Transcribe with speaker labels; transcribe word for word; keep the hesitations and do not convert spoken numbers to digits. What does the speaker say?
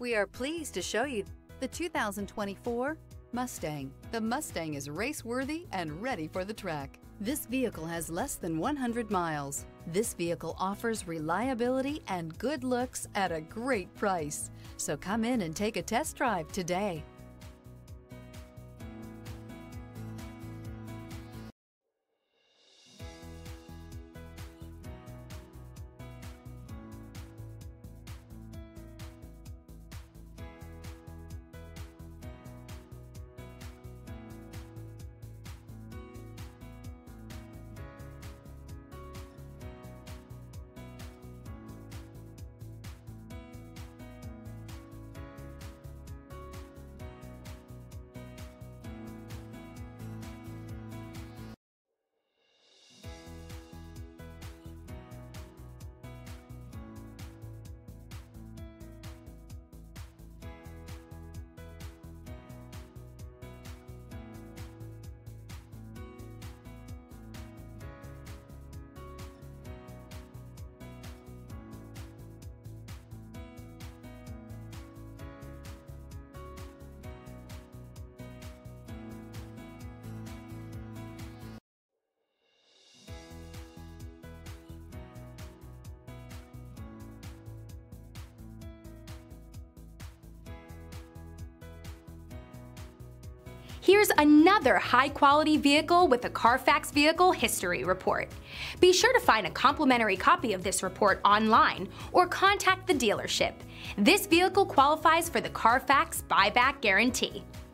Speaker 1: We are pleased to show you the two thousand twenty-four Mustang. The Mustang is race-worthy and ready for the track. This vehicle has less than one hundred miles. This vehicle offers reliability and good looks at a great price. So come in and take a test drive today.
Speaker 2: Here's another high-quality vehicle with a Carfax Vehicle History Report. Be sure to find a complimentary copy of this report online or contact the dealership. This vehicle qualifies for the Carfax Buyback Guarantee.